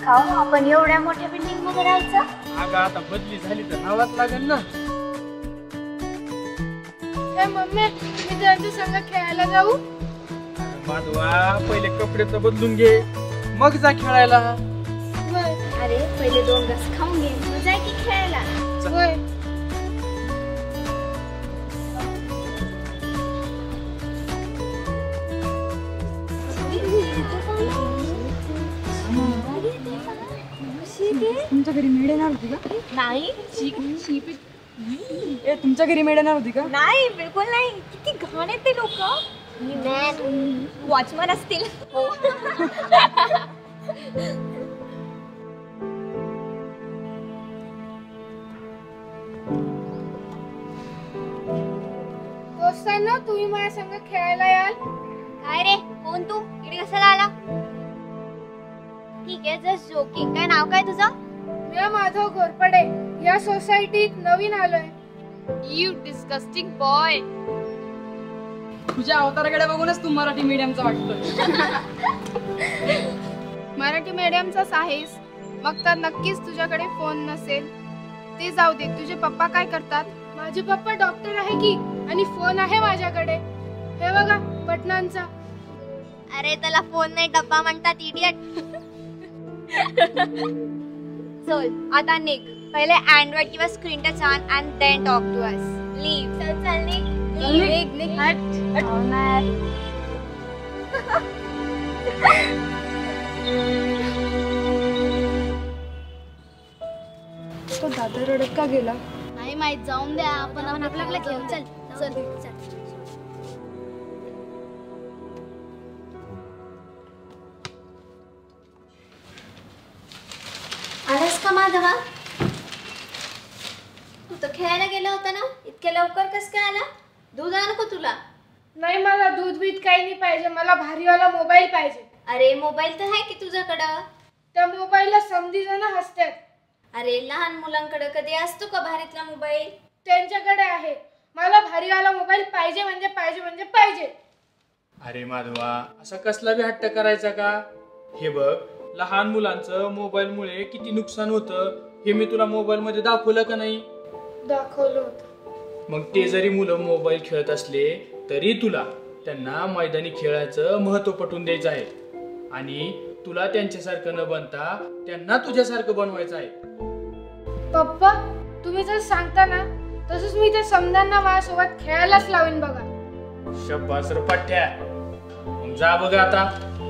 आपण एवढ्या मोठ्या बिल्डिंग मध्ये राहायचं? अगं आता बदली झाली तर राहावंच लागेल ना. मम्मी मी त्यांच्या संग खेळायला जाऊ? माधवा पहिले कपडे तर बदलून घे मग जा खेळायला. अरे पहिले 2 घास खाऊन घे मग जाय की खेळायला. तुमच्या घरी मेड येणार होती का? नाही. तुमच्या घरी मेड येणार होती का? नाही बिलकुल नाही. किती घाण आहेत ते लोक. वॉचमन असतील. दोस्तांनो तुम्ही माझ्या संग खेळायला याल? काय रे कोण तू? इकडे कशाला आला? ठीक आहे जस्ट जोकिंग. काय नाव काय तुझं? मी माधव घोरपडे. या सोसायटीत नवीन आलोय. You disgusting boy. तुझ्या अवताराकडे बघूनच तू मराठी मीडियमचा वाटतोय. मराठी मीडियमचाच आहेस मग तर नक्कीच तुझ्याकडे फोन नसेल. ते जाऊ दे तुझे पप्पा काय करतात? माझे पप्पा डॉक्टर आहे की आणि फोन आहे माझ्याकडे. हे बघा बटनांचा. अरे त्याला फोन नाही डब्बा म्हणतात इडियट. चल आता निघ. पहिले अँड्रॉइड किंवा screen touch on and then talk to us. Leave. चल निघ. तो दादा रडत का गेला? नाही माहित. जाऊन द्या आपण आपल्याला घेऊन. चल चल चल. आलास का माधवा? तू तर खेळायला गेला होता ना. इतक्या लवकर कस काय आला? दूध आणू का तुला? नाही मला दूध बीत काही नाही पाहिजे. मला भारीवाला मोबाईल पाहिजे. अरे मोबाईल तर आहे की तुझ्याकडं. त्या मोबाईलला समधी जण हसतात. अरे लहान मुलांकडे कधी असतो का भारीतला मोबाईल? त्यांच्याकडे आहे. मला भारीवाला मोबाईल पाहिजे म्हणजे पाहिजे म्हणजे पाहिजे. अरे माधवा असा कसला बी हट्ट करायचा का? हे बघ लहान मुलांचं मोबाईल मुळे किती नुकसान होतं हे मी तुला मोबाईल मध्ये दाखवलं का नाही? दाखवलं होतं. मग ते जरी मुलं मोबाईल खेळत असले तरी तुला त्यांना मैदानी खेळाचं महत्व पटवून द्यायचं आहे आणि तुला त्यांच्यासारखं न बनता त्यांना तुझ्यासारखं बनवायचं आहे. पप्पा तुम्ही जर सांगता ना तसंच मी त्या समजांना माझ्यासोबत खेळायलाच लावीन बघा. शब्बास रे पठ्या. मग जा बघा आता.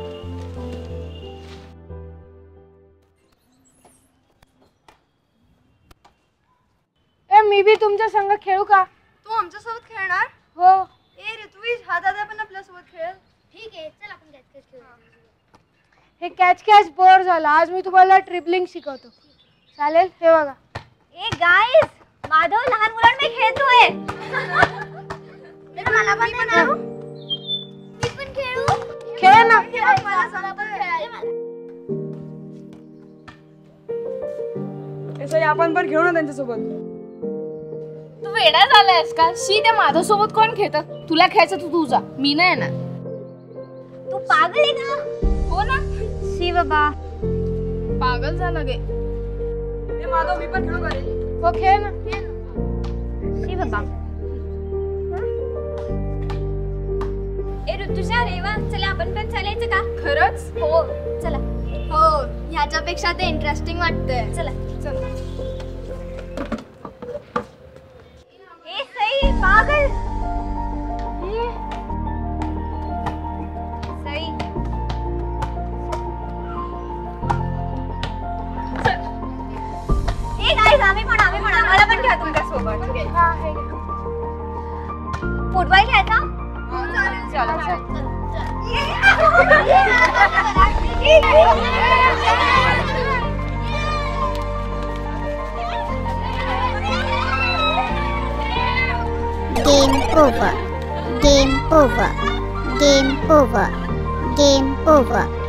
मी बी तुमच्या संग खेळू का? तू आमच्या सोबत खेळणार? हो. ए ऋत्विज हा दादा पण आपल्या सोबत खेळ. ठीक आहे चल आपण कॅच कॅच खेळू. हे कॅच कॅच बोर झाला. आज मी तुम्हाला ट्रिपलिंग शिकवतो. चालेल? हे बघा. ए गाइस माधव लहान मुलांमध्ये खेळतोय. मला पण दे ना. मी पण खेळू. खेळ ना. मला सोबत खेळायला. असं आपण पण खेळू ना त्यांच्यासोबत. तू वेडा झालायस का? शी त्या माधव सोबत कोण खेळतं? तुला खेळायचं तू तुझा. मी नाही येणार. तू पागल आहे का? हो ना. शी बाबा पागल झाला गे. हे माधव मी पण खेळू का रे? हो खेळ ना. शी बाबा. ए ऋतुजा रेवा चला आपण पण चालायचं का? खरंच? हो चला. हो ह्याच्यापेक्षा ते इंटरेस्टिंग वाटतंय. चला चला. ए सई पागल. सई ए गाइस आम्ही पण आम्हाला पण घ्या तुमच्या सोबत. हा हे घे. फुटबॉल खेळता? Game over. Game over. Game over. Game over.